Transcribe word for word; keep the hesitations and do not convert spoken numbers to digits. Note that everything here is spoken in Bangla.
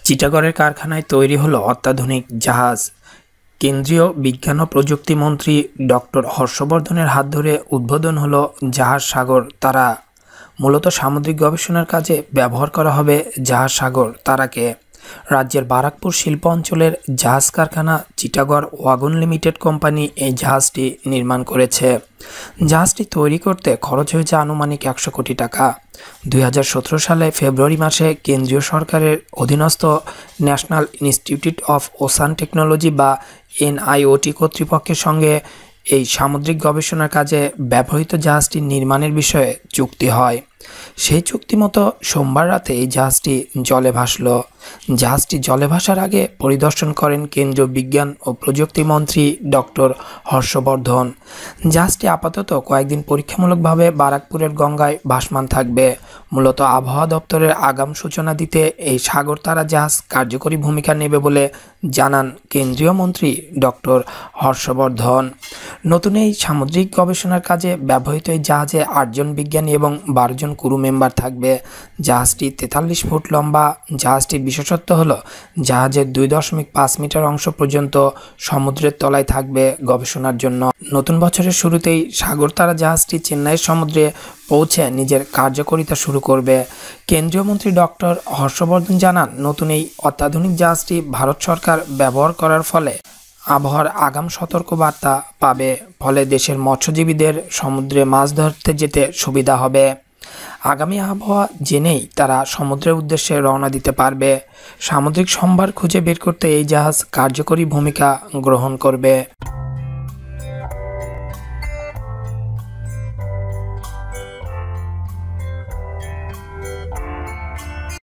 চিটাগংয়ের কারখানায় তৈরি হলো অত্যাধুনিক জাহাজ। কেন্দ্রীয় বিজ্ঞান ও প্রযুক্তি মন্ত্রী ডক্টর হর্ষবর্ধনের হাত ধরে উদ্বোধন হলো জাহাজ সাগর তারা। মূলত সামুদ্রিক গবেষণার কাজে ব্যবহার করা হবে জাহাজ সাগর তারাকে। রাজ্যের বারাকপুর শিল্প অঞ্চলের জাহাজ কারখানা চিটাগং ওয়াগন লিমিটেড কোম্পানি এই জাহাজটি নির্মাণ করেছে। জাহাজটি তৈরি করতে খরচ হয়েছে আনুমানিক একশো কোটি টাকা। দুই হাজার সতেরো সালে ফেব্রুয়ারি মাসে কেন্দ্রীয় সরকারের অধীনস্থ national institute of ocean technology বা এনআইওটি কর্তৃপক্ষের সঙ্গে এই সামুদ্রিক গবেষণার কাজে ব্যবহৃত জাহাজটি নির্মাণের বিষয়ে চুক্তি হয়। সেই চুক্তি মতো সোমবার রাতে এই জাহাজটি জলে ভাসল। জাহাজটি জলে ভাসার আগে পরিদর্শন করেন কেন্দ্রীয় বিজ্ঞান ও প্রযুক্তি মন্ত্রী ডক্টর হর্ষবর্ধন। জাহাজটি আপাতত কয়েকদিন পরীক্ষামূলকভাবে বারাকপুরের গঙ্গায় ভাসমান থাকবে। মূলত আবহাওয়া দপ্তরের আগাম সূচনা দিতে এই সাগর তারা জাহাজ কার্যকরী ভূমিকা নেবে বলে জানান কেন্দ্রীয় মন্ত্রী ডক্টর হর্ষবর্ধন। নতুন এই সামুদ্রিক গবেষণার কাজে ব্যবহৃত এই জাহাজে আটজন বিজ্ঞানী এবং বারো জন ক্রু মেম্বার থাকবে। জাহাজটি তেতাল্লিশ ফুট লম্বা। জাহাজটির বিশেষত্ব হলো জাহাজের দুই দশমিক পাঁচ মিটার অংশ পর্যন্ত সমুদ্রের তলায় থাকবে গবেষণার জন্য। নতুন বছরের শুরুতেই সাগর তারা জাহাজটি চেন্নাইয়ের সমুদ্রে পৌঁছে নিজের কার্যকারিতা শুরু করবে। কেন্দ্রীয় মন্ত্রী ডক্টর হর্ষবর্ধন জানান, নতুন এই অত্যাধুনিক জাহাজটি ভারত সরকার ব্যবহার করার ফলে আবহাওয়ার আগাম সতর্কবার্তা পাবে। ফলে দেশের মৎস্যজীবীদের সমুদ্রে মাছ ধরতে যেতে সুবিধা হবে। আগামী আবহাওয়া জেনেই তারা সমুদ্রের উদ্দেশ্যে রওনা দিতে পারবে। সামুদ্রিক সম্ভার খুঁজে বের করতে এই জাহাজ কার্যকরী ভূমিকা গ্রহণ করবে।